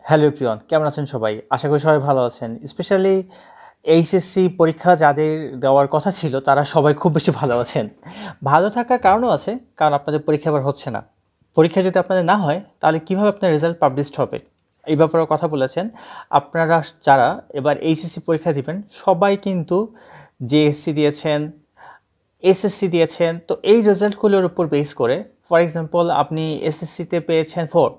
Hello প্রিয়ন, কেমন আছেন সবাই? আশা করি সবাই ভালো আছেন। স্পেশালি এইচএসসি পরীক্ষা যাদের দেওয়ার কথা ছিল তারা সবাই খুব বেশি ভালো আছেন। ভালো থাকার কারণও আছে, কারণ আপনাদের পরীক্ষা এবার হচ্ছে না। পরীক্ষা যদি আপনাদের না হয় তাহলে কীভাবে আপনার রেজাল্ট পাবলিশড হবে এই ব্যাপারে কথা বলেছেন। আপনারা যারা এবার এইচএসসি পরীক্ষা দিবেন সবাই কিন্তু জেএসসি দিয়েছেন, এসএসসি দিয়েছেন। তো এই রেজাল্টগুলোর উপর বেস করে, ফর এক্সাম্পল আপনি এসএসসিতে পেয়েছেন 4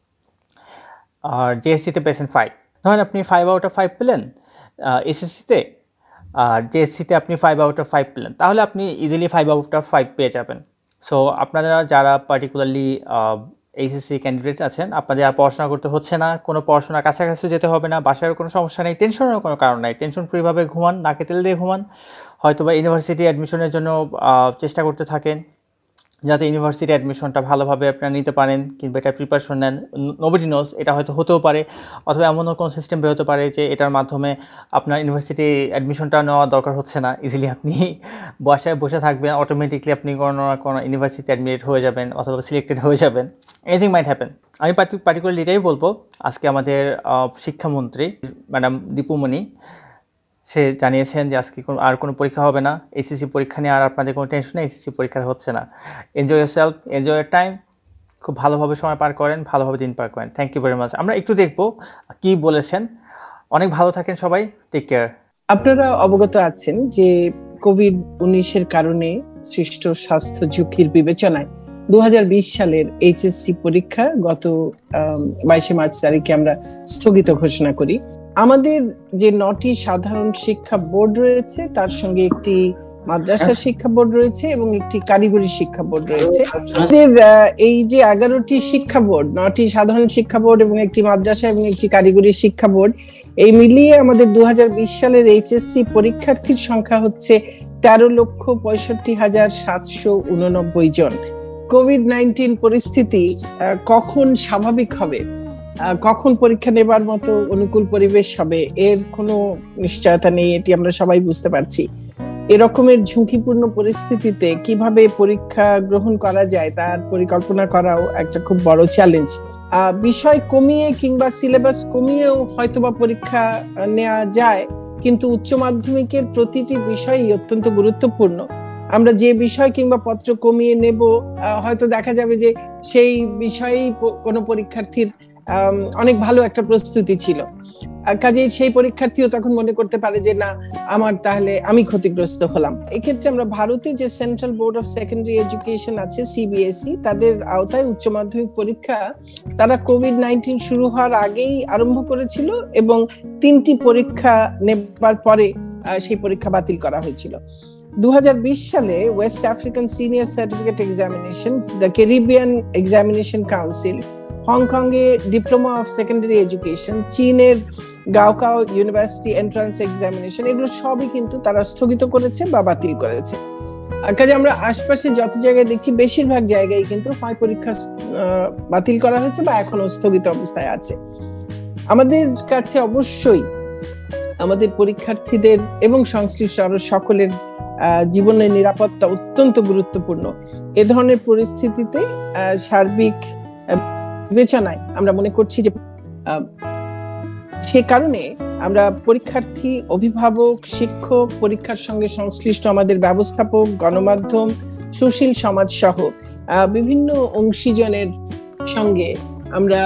আর জেএসসিতে পেয়েছেন 5, ধরেন আপনি 5 আউট অফ 5 পেলেন এসএসসিতে, আর জেএসসিতে আপনি 5 আউট অফ 5 পেলেন, তাহলে আপনি ইজিলি 5 আউট অফ 5 পেয়ে যাবেন। সো আপনারা যারা পার্টিকুলারলি এইচএসসি ক্যান্ডিডেট আছেন, আপনাদের আর পড়াশোনা করতে হচ্ছে না, কোনো পড়াশোনা কাছাকাছি যেতে হবে না, বাসার কোনো সমস্যা নেই, টেনশনের কোনো কারণ নাই, টেনশন ফ্রিভাবে ঘুমান, নাকে তেল দিয়ে ঘুমান। হয়তো বা ইউনিভার্সিটি অ্যাডমিশনের জন্য চেষ্টা করতে থাকেন যাতে ইউনিভার্সিটি অ্যাডমিশনটা ভালোভাবে আপনারা নিতে পারেন, কিংবা এটা প্রিপারেশন নেন। নোবডি নোজ, এটা হয়তো হতেও পারে, অথবা এমনও কোনো সিস্টেম বেরোতে পারে যে এটার মাধ্যমে আপনার ইউনিভার্সিটি অ্যাডমিশনটা নেওয়া দরকার হচ্ছে না, ইজিলি আপনি বাসায় বসে থাকবেন, অটোমেটিকলি আপনি কোনো না কোনো ইউনিভার্সিটি অ্যাডমিট হয়ে যাবেন অথবা সিলেক্টেড হয়ে যাবেন। Anything might happen. আমি পার্টিকুলারলি এটাই বলবো, আজকে আমাদের শিক্ষামন্ত্রী ম্যাডাম দীপু মনি সে জানিয়েছেন যে আজকে আর কোনো পরীক্ষা হবে না, এইচএসসি পরীক্ষা নিয়ে আর আপনাদের কোনো টেনশন নেই, এইচএসসি পরীক্ষা হচ্ছে না। Enjoy yourself, enjoy your time, খুব ভালোভাবে সময় পার করেন, ভালোভাবে দিন পার করেন। Thank you very much. আমরা একটু দেখবো কি বলেছেন। অনেক ভালো থাকেন সবাই, টেক কেয়ার। আপনারা অবগত আছেন যে কোভিড-19 কারণে সৃষ্ট স্বাস্থ্য ঝুঁকির বিবেচনায় 2020 সালের এইচএসসি পরীক্ষা গত 22 মার্চ তারিখে আমরা স্থগিত ঘোষণা করি। আমাদের যে 9টি সাধারণ শিক্ষা বোর্ড রয়েছে, তার সঙ্গে একটি মাদ্রাসা শিক্ষা বোর্ড রয়েছে এবং একটি কারিগরি শিক্ষা বোর্ড রয়েছে। আমাদের এই যে 11টি শিক্ষা বোর্ড, 9টি সাধারণ শিক্ষা বোর্ড এবং একটি মাদ্রাসা এবং একটি কারিগরি শিক্ষা বোর্ড, এই মিলিয়ে আমাদের 2020 সালের এইচএসসি পরীক্ষার্থীর সংখ্যা হচ্ছে 13,65,789 জন। কোভিড-19 পরিস্থিতি কখন স্বাভাবিক হবে, কখন পরীক্ষা নেবার মতো অনুকূল পরিবেশ হবে, এর কোনো নিশ্চয়তা নেই, এটি আমরা সবাই বুঝতে পারছি। এরকমের ঝুঁকিপূর্ণ পরিস্থিতিতে কিভাবে পরীক্ষা গ্রহণ করা যায় তার পরিকল্পনা করাও একটা খুব বড় চ্যালেঞ্জ। বিষয় কমিয়ে কিংবা সিলেবাস কমিয়েও হয়তোবা পরীক্ষা নেওয়া যায়, কিন্তু উচ্চ মাধ্যমিকের প্রতিটি বিষয়ই অত্যন্ত গুরুত্বপূর্ণ। আমরা যে বিষয় কিংবা পত্র কমিয়ে নেব, হয়তো দেখা যাবে যে সেই বিষয়েই কোনো পরীক্ষার্থীর অনেক ভালো একটা প্রস্তুতি ছিল, কাজেই সেই পরীক্ষার্থীও তখন মনে করতে পারে যে না, তাহলে আমি ক্ষতিগ্রস্ত হলাম। এক্ষেত্রে আমরা ভারতে যে Central Board of Secondary Education আছে, সিবিএসই, তাদের আওতায় উচ্চ মাধ্যমিক পরীক্ষা তারা কোভিড-19 শুরু হওয়ার আগেই আরম্ভ করেছিল এবং 3টি পরীক্ষা নেবার পরে সেই পরীক্ষা বাতিল করা হয়েছিল। 2020 সালে West African Senior Certificate Examination, the Caribbean Examination Council, Hong Kong এ ডিপ্লোমা অফ সেকেন্ডারি এডুকেশন, চীনের গাওকাও ইউনিভার্সিটি এন্ট্রান্স এক্সামিনেশন, এগুলো সবই কিন্তু তারা স্থগিত করেছে বা বাতিল করেছে। আর কাজে আমরা আশপাশে যত জায়গায় দেখছি, বেশিরভাগ জায়গায় কিন্তু হয় পরীক্ষা বাতিল করা হয়েছে বা এখনো স্থগিত অবস্থায় আছে। আমাদের কাছে অবশ্যই আমাদের পরীক্ষার্থীদের এবং সংশ্লিষ্ট আরো সকলের জীবনের নিরাপত্তা অত্যন্ত গুরুত্বপূর্ণ। এ ধরনের পরিস্থিতিতে সার্বিক বিবেচনায় আমরা মনে করছি যে সে কারণে আমরা পরীক্ষার্থী, অভিভাবক, শিক্ষক, পরীক্ষার সঙ্গে সংশ্লিষ্ট আমাদের ব্যবস্থাপক, গণমাধ্যম, সুশীল সমাজ সহ বিভিন্ন অংশীজনের সঙ্গে আমরা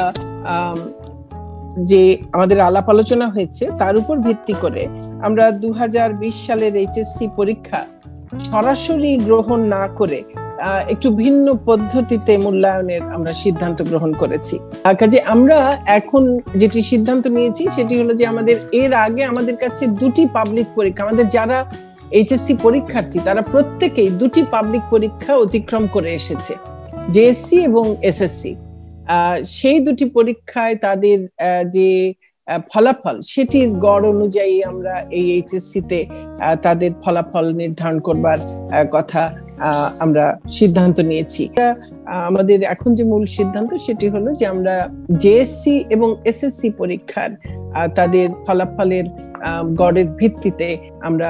যে আমাদের আলাপ আলোচনা হয়েছে তার উপর ভিত্তি করে আমরা 2020 সালের এইচএসসি পরীক্ষা সরাসরি গ্রহণ না করে একটু ভিন্ন পদ্ধতিতে মূল্যায়নের আমরা সিদ্ধান্ত গ্রহণ করেছি। কাজে আমরা এখন যেটি সিদ্ধান্ত নিয়েছি সেটি হলো যে আমাদের এর আগে আমাদের কাছে 2টি পাবলিক পরীক্ষা, আমাদের যারা এইচএসসি পরীক্ষার্থী তারা প্রত্যেকেই 2টি পাবলিক পরীক্ষা অতিক্রম করে এসেছে, জেএসসি এবং এসএসসি। সেই 2টি পরীক্ষায় তাদের যে ফলাফল, সেটির গড় অনুযায়ী আমরা এই এইচএসসি তে তাদের ফলাফল নির্ধারণ করবার কথা আমরা সিদ্ধান্ত নিয়েছি। আমাদের এখন যে মূল সিদ্ধান্ত সেটি হলো যে আমরা জেএসসি এবং এসএসসি পরীক্ষার তাদের ফলাফলের গড়ের ভিত্তিতে আমরা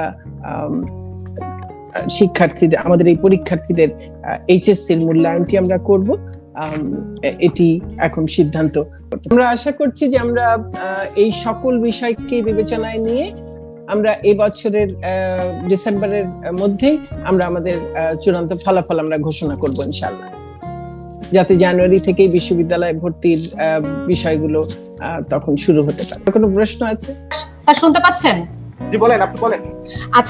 শিক্ষার্থীদের, আমাদের এই পরীক্ষার্থীদের এইচএসসির মূল্যায়নটি আমরা করব। এটি এখন সিদ্ধান্ত। আমরা আশা করছি যে আমরা এই সকল বিষয়কে বিবেচনায় নিয়ে আমরা এই বছরের ডিসেম্বরের মধ্যেই আমরা আমাদের চূড়ান্ত ফলাফল আমরা ঘোষণা করব ইনশাআল্লাহ, যাতে জানুয়ারি থেকেই বিশ্ববিদ্যালয়ে ভর্তির বিষয়গুলো তখন শুরু হতে পারে। কোনো প্রশ্ন আছে? স্যার শুনতে পাচ্ছেন? জি বলেন, আপনি বলেন। আচ্ছা,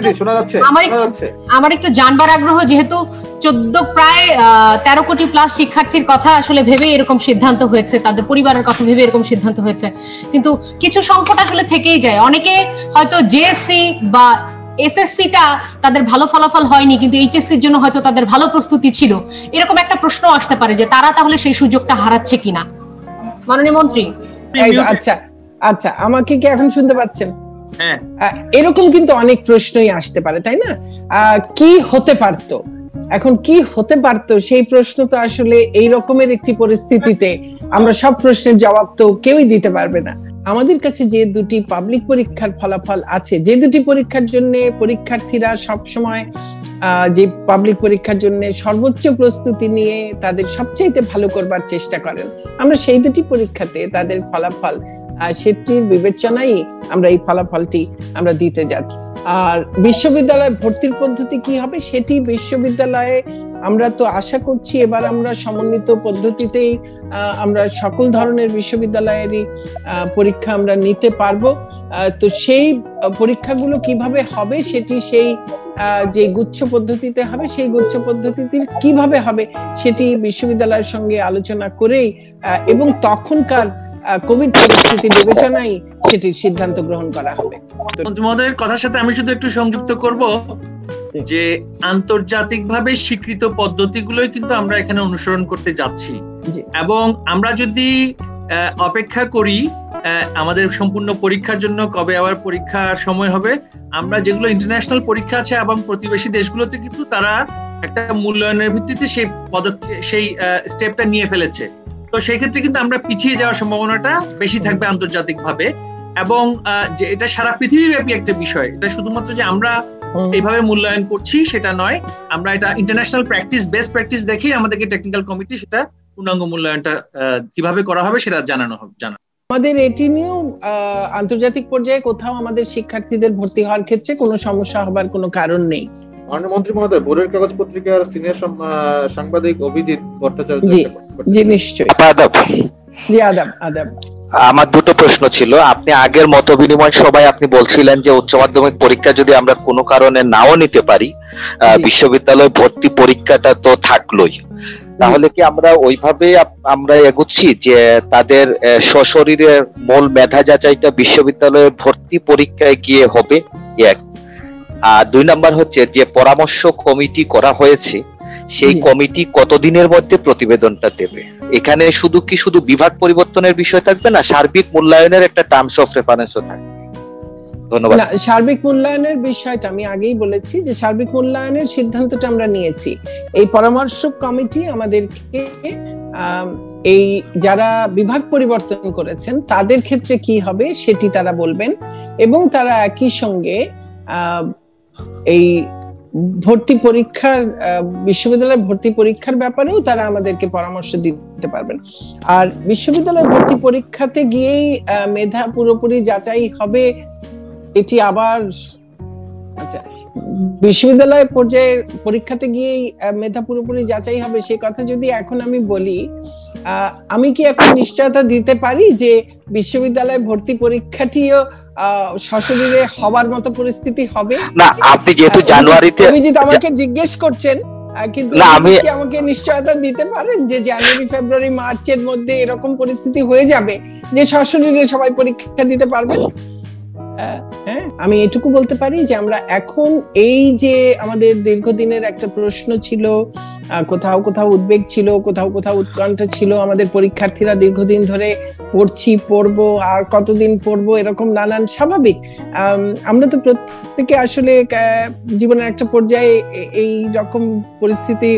আমার একটু জানবার আগ্রহ, যেহেতু 14 প্রায় 13 কোটি প্লাস শিক্ষার্থীর কথা আসলে ভেবে এরকম সিদ্ধান্ত হয়েছে, তাদের পরিবারের কথা ভেবে এরকম সিদ্ধান্ত হয়েছে, কিন্তু কিছু সংকট আসলে থেকেই যায়। অনেকে হয়তো জেএসসি বা এসএসসিটা তাদের ভালো ফলাফল হয়নি, কিন্তু এইচএসসির জন্য হয়তো তাদের ভালো প্রস্তুতি ছিল। এরকম একটা প্রশ্ন আসতে পারে যে তারা তাহলে সেই সুযোগটা হারাচ্ছে কিনা। মাননীয় মন্ত্রী। আচ্ছা আচ্ছা, আমাকে কি এখন শুনতে পাচ্ছেন? হ্যাঁ। এরকম কিন্তু অনেক প্রশ্নই আসতে পারে, তাই না? কি হতে পারতো, এখন কি হতে পারতো, সেই প্রশ্ন তো আসলে এই রকমের একটি পরিস্থিতিতে আমরা সব প্রশ্নের জবাব তো কেউই দিতে পারবে না। আমাদের কাছে যে দুটি পাবলিক পরীক্ষার ফলাফল আছে, যে দুটি পরীক্ষার জন্য পরীক্ষার্থীরা সব সময় যে পাবলিক পরীক্ষার জন্য সর্বোচ্চ প্রস্তুতি নিয়ে তাদের সবচাইতে ভালো করবার চেষ্টা করেন, আমরা সেই দুটি পরীক্ষাতে তাদের ফলাফল সেটির বিবেচনায় আমরা এই ফলাফলটি আমরা দিতে যাচ্ছি। আর বিশ্ববিদ্যালয়ে ভর্তির পদ্ধতি কি হবে সেটি বিশ্ববিদ্যালয়ে আমরা তো আশা করছি এবার আমরা সমন্বিত পদ্ধতিতেই আমরা সকল ধরনের বিশ্ববিদ্যালয়েরই পরীক্ষা আমরা নিতে পারবো। তো সেই পরীক্ষাগুলো কিভাবে হবে সেটি সেই যে গুচ্ছ পদ্ধতিতে হবে, সেই গুচ্ছ পদ্ধতিতে কিভাবে হবে সেটি বিশ্ববিদ্যালয়ের সঙ্গে আলোচনা করেই এবং তখনকার কোভিড পরিস্থিতি বিবেচনায় সেটির সিদ্ধান্ত গ্রহণ করা হবে। মহোদয়ের কথার সাথে আমি শুধু একটু সংযুক্ত করব যে আন্তর্জাতিকভাবে স্বীকৃত পদ্ধতিগুলোই কিন্তু আমরা এখানে অনুসরণ করতে যাচ্ছি, এবং আমরা যদি অপেক্ষা করি আমাদের সম্পূর্ণ পরীক্ষার জন্য কবে আবার পরীক্ষার সময় হবে, আমরা যেগুলো ইন্টারন্যাশনাল পরীক্ষা আছে এবং প্রতিবেশী দেশগুলোতে কিন্তু তারা একটা মূল্যায়নের ভিত্তিতে সেই স্টেপটা নিয়ে ফেলেছে। তো সেই ক্ষেত্রে কিন্তু আমরা পিছিয়ে যাওয়ার সম্ভাবনাটা বেশি থাকবে আন্তর্জাতিকভাবে, এবং যে এটা সারা পৃথিবীব্যাপী একটা বিষয়। এটা শুধুমাত্র যে আমরা এইভাবে মূল্যায়ন করছি সেটা নয়, আমরা এটা ইন্টারন্যাশনাল প্র্যাকটিস, বেস্ট প্র্যাকটিস দেখে আমাদেরকে টেকনিক্যাল কমিটি সেটা পূর্ণাঙ্গ মূল্যায়নটা কিভাবে করা হবে সেটা জানানো হবে। আমাদের এটি নিয়েও আন্তর্জাতিক পর্যায়ে কোথাও আমাদের শিক্ষার্থীদের ভর্তি হওয়ার ক্ষেত্রে কোনো সমস্যা হবার কোনো কারণ নেই। মাননীয় মন্ত্রী মহোদয়, ভোরের কাগজ পত্রিকার সিনিয়র সাংবাদিক অভিজিৎ ভট্টাচার্য। জি নিশ্চয়ই। জি আদাব। আমার দুটো প্রশ্ন ছিল। আপনি আগের মত বিনিময় সভায় আপনি বলছিলেন যে উচ্চ মাধ্যমিক পরীক্ষা যদি আমরা কোনো কারণে নাও নিতে পারি, বিশ্ববিদ্যালয় ভর্তি পরীক্ষাটা তো থাকলোই, তাহলে কি আমরা ওইভাবে আমরা এগোচ্ছি যে তাদের সশরীরের মূল মেধা যাচাইটা বিশ্ববিদ্যালয়ের ভর্তি পরীক্ষায় গিয়ে হবে? এক। আর 2 নাম্বার হচ্ছে যে পরামর্শ কমিটি করা হয়েছে, সেই কমিটি কতদিনের মধ্যে প্রতিবেদনটা দেবে? এখানে শুধু বিভাগ পরিবর্তনের বিষয় থাকবে না, সার্বিক মূল্যায়নের একটা টার্মস অফ রেফারেন্সও থাকবে? ধন্যবাদ। সার্বিক মূল্যায়নের বিষয়টা আমি আগেই বলেছি যে সার্বিক মূল্যায়নের সিদ্ধান্তটা আমরা নিয়েছি। এই পরামর্শ কমিটি আমাদেরকে এই যারা বিভাগ পরিবর্তন করেছেন তাদের ক্ষেত্রে কি হবে সেটি তারা বলবেন, এবং তারা একই সঙ্গে এই ভর্তি পরীক্ষার বিশ্ববিদ্যালয়ের ভর্তি পরীক্ষার ব্যাপারেও তারা আমাদেরকে পরামর্শ দিতে পারবেন। আর বিশ্ববিদ্যালয়ের ভর্তি পরীক্ষাতে গিয়েই মেধা পুরোপুরি যাচাই হবে এটি আবার, আচ্ছা, বিশ্ববিদ্যালয় পর্যায়ে পরীক্ষাতে গিয়েই মেধা পুরোপুরি যাচাই হবে সে কথা যদি এখন আমি বলি, আমি কি এখন নিশ্চয়তা দিতে পারি যে বিশ্ববিদ্যালয় ভর্তি পরীক্ষাটিও সশরীরে হবার মতো পরিস্থিতি হবে? না, আপনি যেহেতু জানুয়ারিতে অভিজিৎ আমাকে জিজ্ঞেস করছেন, কিন্তু আপনি কি আমাকে নিশ্চয়তা দিতে পারেন যে জানুয়ারি ফেব্রুয়ারি মার্চের মধ্যে এরকম পরিস্থিতি হয়ে যাবে যে সশরীরে সবাই পরীক্ষা দিতে পারবেন? হ্যাঁ, আমি এটুকু বলতে পারি যে আমরা এখন এই যে আমাদের দীর্ঘদিনের একটা প্রশ্ন ছিল, কোথাও কোথাও উদ্বেগ ছিল, কোথাও কোথাও উৎকণ্ঠা ছিল, আমাদের পরীক্ষার্থীরা দীর্ঘদিন ধরে পড়বো আর কতদিন পড়বো এরকম নানান স্বাভাবিক। আমরা তো প্রত্যেকে আসলে জীবনের একটা পর্যায়ে এই রকম পরিস্থিতি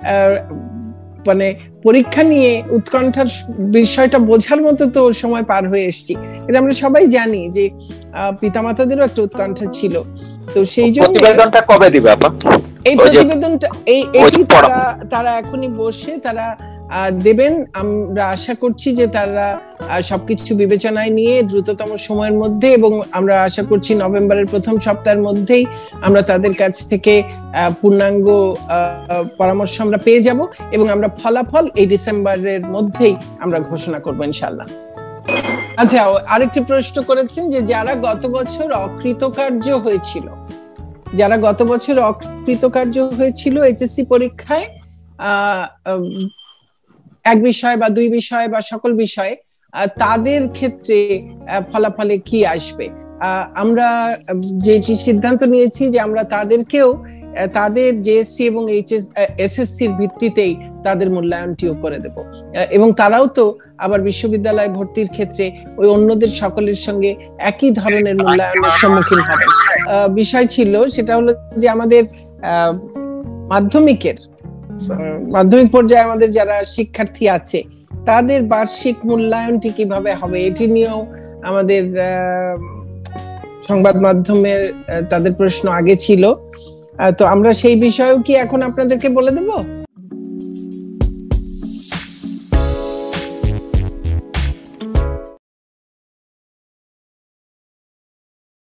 মানে পরীক্ষা নিয়ে উৎকণ্ঠার বিষয়টা বোঝার মতো তো সময় পার হয়ে এসেছি, কিন্তু আমরা সবাই জানি যে পিতামাতাদেরও একটা উৎকণ্ঠা ছিল। তো সেই জন্য প্রতিবেদনটা কবে দিবে আপা? এই প্রতিবেদনটা এটি তারা এখনই বসে তারা দেবেন। আমরা আশা করছি যে তারা সবকিছু বিবেচনায় নিয়ে দ্রুততম সময়ের মধ্যে, এবং আমরা আশা করছি নভেম্বরের প্রথম সপ্তাহের মধ্যেই আমরা তাদের কাছ থেকে পূর্ণাঙ্গ পরামর্শ আমরা পেয়ে যাব, এবং আমরা ফলাফল এই ডিসেম্বরের মধ্যেই আমরা ঘোষণা করবো ইনশাআল্লাহ। আচ্ছা, আরেকটি প্রশ্ন করেছেন যে যারা গত বছর অকৃতকার্য হয়েছিল এইচএসসি পরীক্ষায় এক বিষয় বা দুই বিষয় বা সকল বিষয়ে, তাদের ক্ষেত্রে ফলাফলে কি আসবে? আমরা যে সিদ্ধান্ত নিয়েছি যে আমরা তাদেরকেও তাদের জেএসসি এবং এসএসসির ভিত্তিতেই তাদের মূল্যায়নটিও করে দেব, এবং তারাও তো আবার বিশ্ববিদ্যালয় ভর্তির ক্ষেত্রে ওই অন্যদের সকলের সঙ্গে একই ধরনের মূল্যায়নের সম্মুখীন হবে। বিষয় ছিল সেটা হলো যে আমাদের মাধ্যমিক পর্যায়ে আমাদের যারা শিক্ষার্থী আছে তাদের বার্ষিক মূল্যায়নটি কিভাবে হবে, এটি নিয়েও আমাদের সংবাদ মাধ্যমের তাদের প্রশ্ন আগে ছিল। তো আমরা সেই বিষয়েও কি এখন আপনাদেরকে বলে দেব?